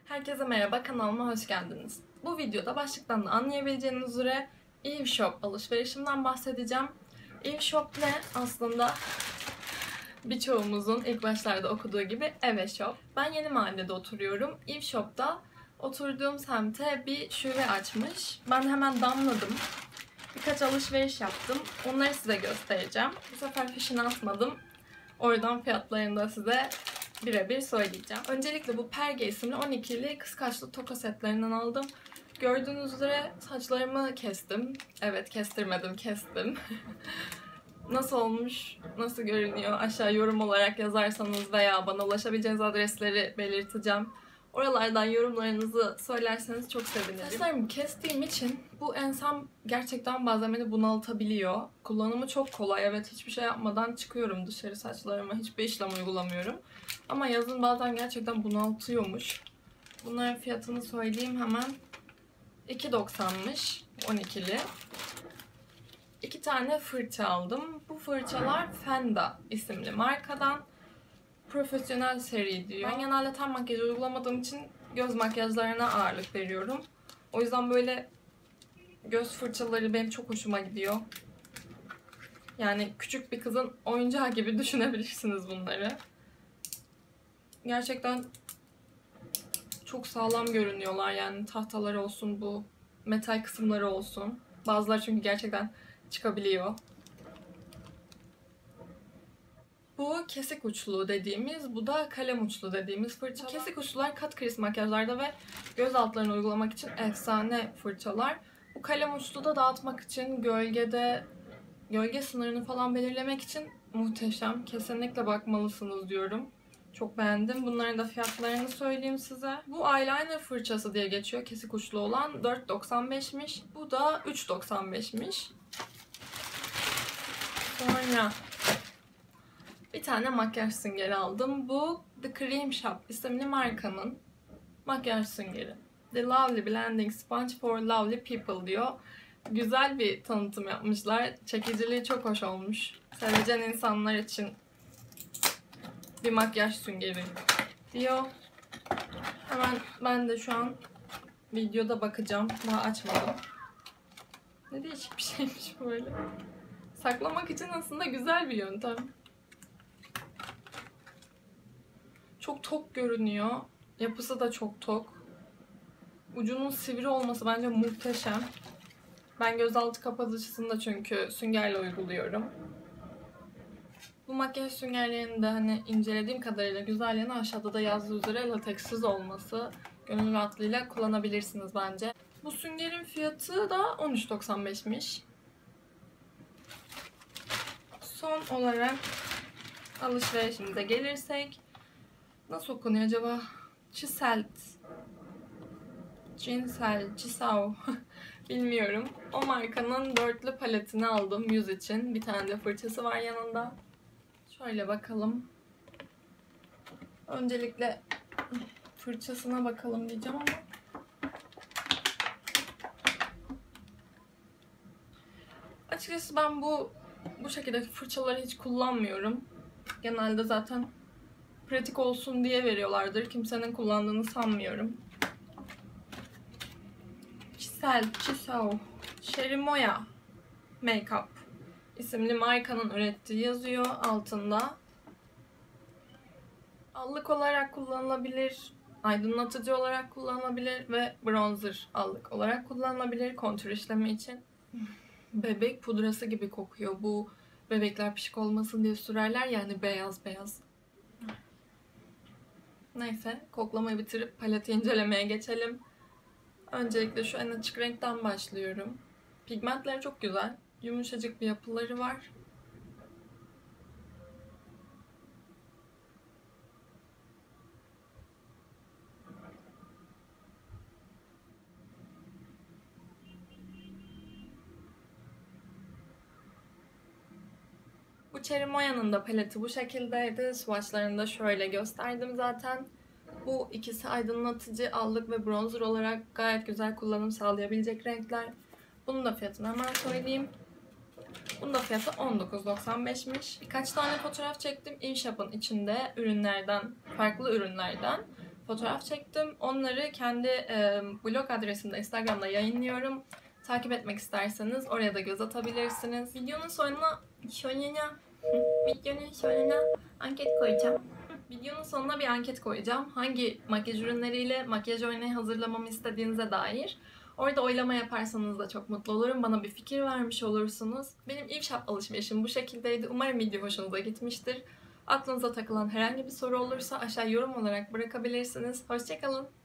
Herkese merhaba, kanalıma hoş geldiniz. Bu videoda başlıktan da anlayabileceğiniz üzere Eveshop alışverişimden bahsedeceğim. Eveshop ne? Aslında birçoğumuzun ilk başlarda okuduğu gibi Eveshop. Ben Yeni Mahalle'de oturuyorum. Eveshop'ta oturduğum semte bir şube açmış. Ben hemen damladım. Birkaç alışveriş yaptım. Onları size göstereceğim. Bu sefer fişini atmadım. Oradan fiyatlarını da size birebir söyleyeceğim. Öncelikle bu Perge isimli 12'li kıskaçlı toka setlerinden aldım. Gördüğünüz üzere saçlarımı kestim. Evet, kestirmedim, kestim. Nasıl olmuş, nasıl görünüyor aşağı yorum olarak yazarsanız veya bana ulaşabileceğiniz adresleri belirteceğim. Oralardan yorumlarınızı söylerseniz çok sevinirim. Saçlarımı kestiğim için bu ensem gerçekten bazen beni bunaltabiliyor. Kullanımı çok kolay. Evet, hiçbir şey yapmadan çıkıyorum dışarı saçlarıma. Hiçbir işlem uygulamıyorum. Ama yazın bazen gerçekten bunaltıyormuş. Bunların fiyatını söyleyeyim hemen. 2.90'mış 12'li. 2 tane fırça aldım. Bu fırçalar Fenda isimli markadan. Profesyonel seri diyor. Ben genelde ten makyajı uygulamadığım için göz makyajlarına ağırlık veriyorum. O yüzden böyle göz fırçaları benim çok hoşuma gidiyor. Yani küçük bir kızın oyuncağı gibi düşünebilirsiniz bunları. Gerçekten çok sağlam görünüyorlar, yani tahtaları olsun, bu metal kısımları olsun. Bazıları çünkü gerçekten çıkabiliyor. Bu kesik uçlu dediğimiz, bu da kalem uçlu dediğimiz fırçalar. Kesik uçlular kat kriz makyajlarda ve göz altlarını uygulamak için efsane fırçalar. Bu kalem uçlu da dağıtmak için, gölge sınırını falan belirlemek için muhteşem. Kesinlikle bakmalısınız diyorum. Çok beğendim. Bunların da fiyatlarını söyleyeyim size. Bu eyeliner fırçası diye geçiyor. Kesik uçlu olan 4.95'miş. Bu da 3.95'miş. Sonra bir tane makyaj süngeri aldım. Bu The Cream Shop isimli markanın makyaj süngeri. The Lovely Blending Sponge for Lovely People diyor. Güzel bir tanıtım yapmışlar. Çekiciliği çok hoş olmuş. Sevecen insanlar için bir makyaj süngeri diyor. Hemen ben de şu an videoda bakacağım. Daha açmadım. Ne değişik bir şeymiş böyle. Saklamak için aslında güzel bir yöntem. Çok tok görünüyor. Yapısı da çok tok. Ucunun sivri olması bence muhteşem. Ben gözaltı kapatıcısını da çünkü süngerle uyguluyorum. Bu makyaj süngerlerinin de hani incelediğim kadarıyla güzel yanı aşağıda da yazdığı üzere lateksiz olması. Gönül rahatlığıyla kullanabilirsiniz bence. Bu süngerin fiyatı da 13.95'miş. Son olarak alışverişimize gelirsek, nasıl okunuyor acaba? Chisau bilmiyorum. O markanın dörtlü paletini aldım yüz için. Bir tane de fırçası var yanında. Şöyle bakalım. Öncelikle fırçasına bakalım diyeceğim ama açıkçası ben bu şekilde fırçaları hiç kullanmıyorum. Genelde zaten pratik olsun diye veriyorlardır. Kimsenin kullandığını sanmıyorum. Chisau Cherimoya Makeup isimli markanın ürettiği yazıyor altında. Allık olarak kullanılabilir, aydınlatıcı olarak kullanılabilir ve bronzer allık olarak kullanılabilir kontür işlemi için. Bebek pudrası gibi kokuyor. Bu bebekler pişik olmasın diye sürerler, yani beyaz beyaz. Neyse, koklamayı bitirip paleti incelemeye geçelim. Öncelikle şu en açık renkten başlıyorum. Pigmentleri çok güzel. Yumuşacık bir yapıları var. Bu Cherimoya'nın da paleti bu şekildeydi. Swatchlarını da şöyle gösterdim zaten. Bu ikisi aydınlatıcı, allık ve bronzer olarak gayet güzel kullanım sağlayabilecek renkler. Bunun da fiyatını hemen söyleyeyim. Bunun da fiyatı 19.95'miş. Birkaç tane fotoğraf çektim Eveshop'un içinde ürünlerden, farklı ürünlerden. fotoğraf çektim. Onları kendi blog adresimde Instagram'da yayınlıyorum. Takip etmek isterseniz oraya da göz atabilirsiniz. Videonun sonuna anket koyacağım. Videonun sonuna bir anket koyacağım. Hangi makyaj ürünleriyle makyaj örneği hazırlamamı istediğinize dair. Orada oylama yaparsanız da çok mutlu olurum. Bana bir fikir vermiş olursunuz. Benim ilk shop alışverişim bu şekildeydi. Umarım video hoşunuza gitmiştir. Aklınıza takılan herhangi bir soru olursa aşağı yorum olarak bırakabilirsiniz. Hoşça kalın.